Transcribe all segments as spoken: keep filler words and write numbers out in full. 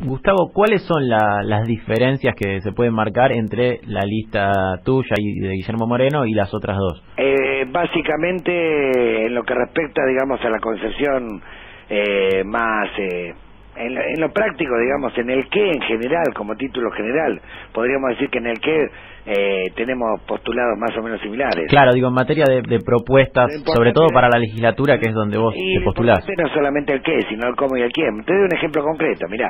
Gustavo, ¿cuáles son la, las diferencias que se pueden marcar entre la lista tuya y de Guillermo Moreno y las otras dos? Eh, básicamente, en lo que respecta, digamos, a la concepción eh, más... Eh, En lo, en lo práctico, digamos, en el qué en general, como título general, podríamos decir que en el qué eh, tenemos postulados más o menos similares. Claro, digo, en materia de, de propuestas, sobre todo para la legislatura, que es donde vos y te postulás. No solamente el qué, sino el cómo y el quién. Te doy un ejemplo concreto, mirá,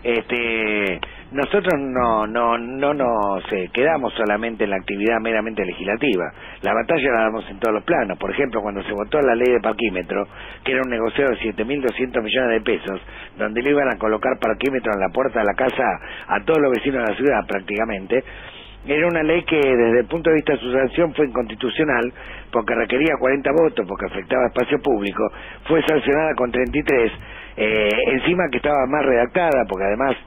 este, nosotros no no no nos eh, quedamos solamente en la actividad meramente legislativa. La batalla la damos en todos los planos. Por ejemplo, cuando se votó la ley de parquímetro, que era un negocio de siete mil doscientos millones de pesos, donde le iban a colocar parquímetro en la puerta de la casa a todos los vecinos de la ciudad prácticamente. Era una ley que desde el punto de vista de su sanción fue inconstitucional porque requería cuarenta votos, porque afectaba espacio público, fue sancionada con treinta y tres, eh, encima que estaba más redactada porque además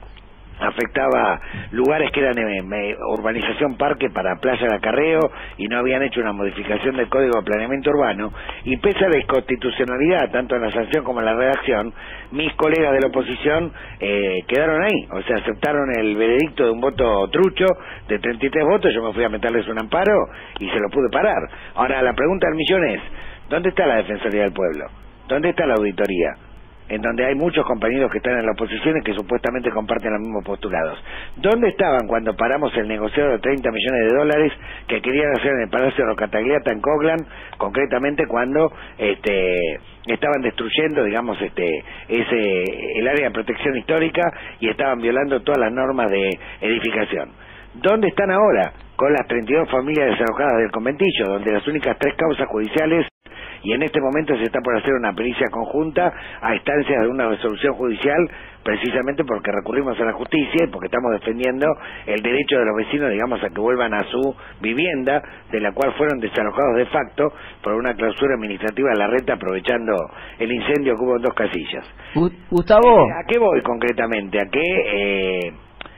afectaba lugares que eran eh, urbanización parque para playa de acarreo y no habían hecho una modificación del Código de Planeamiento Urbano, y pese a la inconstitucionalidad tanto en la sanción como en la redacción, mis colegas de la oposición eh, quedaron ahí, o sea, aceptaron el veredicto de un voto trucho de treinta y tres votos. Yo me fui a meterles un amparo y se lo pude parar. Ahora la pregunta del millón es, ¿dónde está la Defensoría del Pueblo? ¿Dónde está la auditoría? En donde hay muchos compañeros que están en la oposición y que supuestamente comparten los mismos postulados. ¿Dónde estaban cuando paramos el negociado de treinta millones de dólares que querían hacer en el Palacio de Rocatagliata en Coglan, concretamente cuando este estaban destruyendo, digamos, este ese el área de protección histórica y estaban violando todas las normas de edificación? ¿Dónde están ahora con las treinta y dos familias desalojadas del conventillo, donde las únicas tres causas judiciales, y en este momento se está por hacer una pericia conjunta a instancias de una resolución judicial, precisamente porque recurrimos a la justicia y porque estamos defendiendo el derecho de los vecinos, digamos, a que vuelvan a su vivienda, de la cual fueron desalojados de facto por una clausura administrativa de la reta, aprovechando el incendio que hubo en Dos Casillas? Gustavo, ¿A qué voy concretamente? A que eh,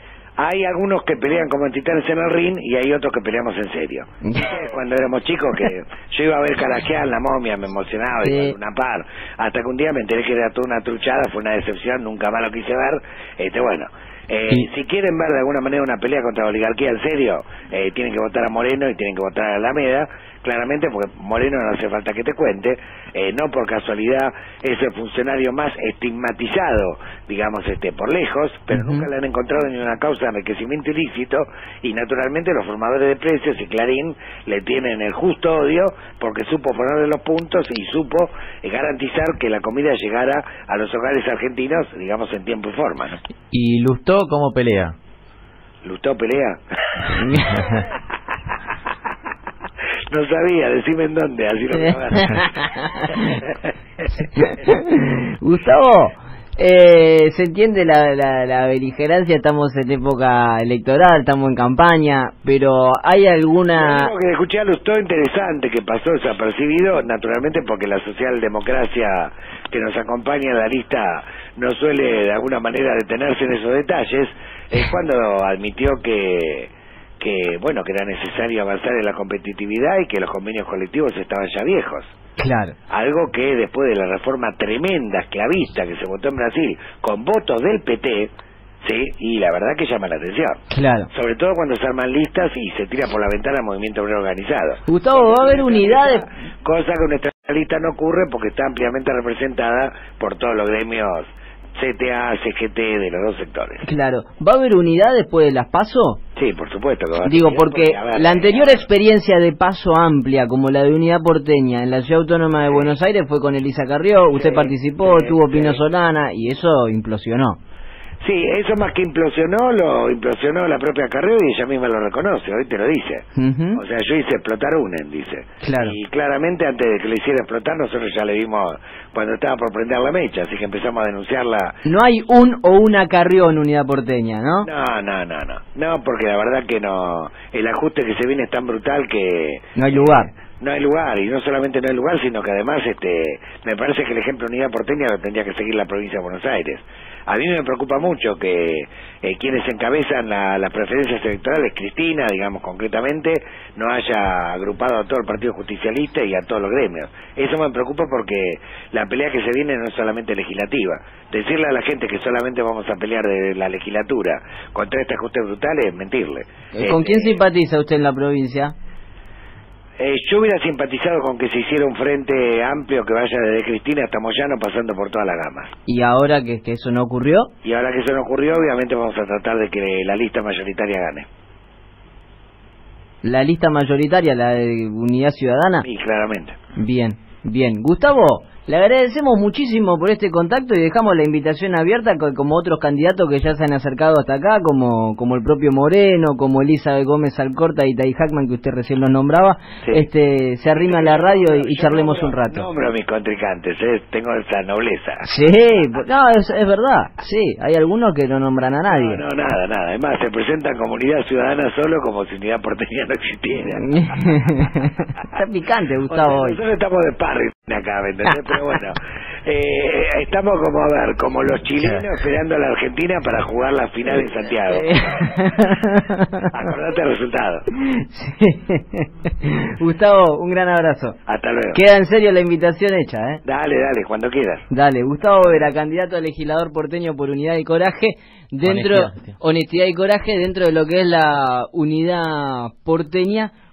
hay algunos que pelean como titanes en el ring y hay otros que peleamos en serio. Cuando éramos chicos, que yo iba a ver Carajear, La Momia, me emocionaba, sí. y una par, hasta que un día me enteré que era toda una truchada, fue una decepción, nunca más lo quise ver. Este bueno, eh, sí. Si quieren ver de alguna manera una pelea contra la oligarquía en serio, eh, tienen que votar a Moreno y tienen que votar a Alameda, claramente, porque Moreno no hace falta que te cuente, eh, no por casualidad es el funcionario más estigmatizado, digamos, este por lejos, pero uh-huh. nunca le han encontrado ni una causa de enriquecimiento ilícito, y naturalmente los formadores de precios y Clarín le tienen el justo odio porque supo ponerle los puntos y supo eh, garantizar que la comida llegara a los hogares argentinos, digamos, en tiempo y forma, ¿no? ¿Y Lustó cómo pelea? ¿Lustó pelea? No sabía, decime en dónde, así lo que Gustavo, eh, se entiende la, la, la beligerancia, estamos en época electoral, estamos en campaña, pero ¿hay alguna...? Lo que escuché a Lustó interesante, que pasó desapercibido, naturalmente porque la socialdemocracia que nos acompaña en la lista no suele de alguna manera detenerse en esos detalles, es cuando admitió que... que bueno, que era necesario avanzar en la competitividad y que los convenios colectivos estaban ya viejos. Claro. Algo que después de la reforma tremenda, esclavista, que se votó en Brasil, con votos del P T, sí, y la verdad que llama la atención. Claro. Sobre todo cuando se arman listas y se tira por la ventana el movimiento obrero organizado. Gustavo, va a haber unidades... Cosa que en nuestra lista no ocurre porque está ampliamente representada por todos los gremios C T A, C G T de los dos sectores. Claro. ¿Va a haber unidad después de las PASO? Sí, por supuesto que va a Digo, ser, porque, porque ver, la anterior experiencia de PASO amplia, como la de Unidad Porteña, en la Ciudad Autónoma de sí. Buenos Aires, fue con Elisa Carrió, usted sí, participó, sí, tuvo sí. Pino Solana, y eso implosionó. Sí, eso más que implosionó, lo implosionó la propia Carrió y ella misma lo reconoce, hoy te lo dice. Uh-huh. O sea, yo hice explotar UNEN, dice. Claro. Y claramente antes de que le hiciera explotar, nosotros ya le vimos cuando estaba por prender la mecha, así que empezamos a denunciarla. No hay un o una Carrió en Unidad Porteña, ¿no? No, no, no, no. No, porque la verdad que no, el ajuste que se viene es tan brutal que... No hay lugar. No hay lugar, y no solamente no hay lugar, sino que además este me parece que el ejemplo Unidad Porteña lo tendría que seguir la provincia de Buenos Aires. A mí me preocupa mucho que eh, quienes encabezan la, las preferencias electorales, Cristina, digamos concretamente, no haya agrupado a todo el Partido Justicialista y a todos los gremios. Eso me preocupa porque la pelea que se viene no es solamente legislativa. Decirle a la gente que solamente vamos a pelear de la legislatura contra este ajuste brutal es mentirle. ¿Con este, quién simpatiza usted en la provincia? Eh, yo hubiera simpatizado con que se hiciera un frente amplio que vaya desde Cristina hasta Moyano pasando por toda la gama. ¿Y ahora que, que eso no ocurrió? Y ahora que eso no ocurrió, obviamente vamos a tratar de que la lista mayoritaria gane. ¿La lista mayoritaria, la de Unidad Ciudadana? Sí, claramente. Bien, bien. Gustavo, le agradecemos muchísimo por este contacto y dejamos la invitación abierta como otros candidatos que ya se han acercado hasta acá, como como el propio Moreno, como Elizabeth Gómez Alcorta y Tai Hackman, que usted recién los nombraba. Sí. Este, se arrima a la radio y, y charlemos nombro, un rato. Nombro a mis contrincantes, ¿eh? Tengo esa nobleza. Sí, no, es, es verdad, sí, hay algunos que no nombran a nadie. No, no, nada, nada. Además, se presentan como Unidad Ciudadana solo como si Unidad Porteña no existiera. Está picante, Gustavo. O sea, nosotros estamos de parry acá, ¿me entendés? Pero bueno, eh, estamos como, a ver, como los chilenos esperando a la Argentina para jugar la final en Santiago. Acordate el resultado. Sí. Gustavo, un gran abrazo. Hasta luego. Queda en serio la invitación hecha, ¿eh? Dale, dale, cuando quieras. Dale, Gustavo Vera, candidato a legislador porteño por Unidad y Coraje, dentro, honestidad, honestidad y coraje, dentro de lo que es la Unidad Porteña,